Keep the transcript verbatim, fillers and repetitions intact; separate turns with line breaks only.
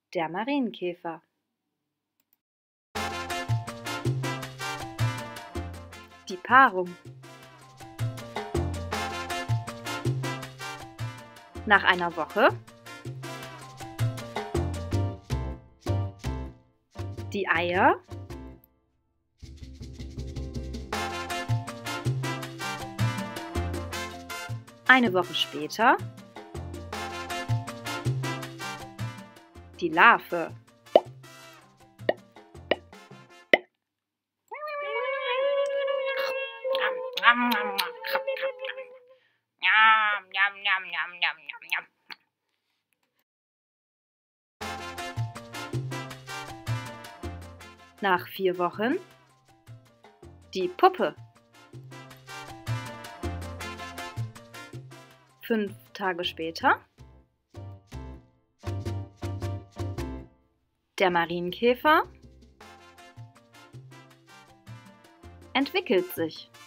Der Marienkäfer. Die Paarung. Nach einer Woche die Eier. Eine Woche später die Larve. Nach vier Wochen die Puppe. Fünf Tage später der Marienkäfer entwickelt sich.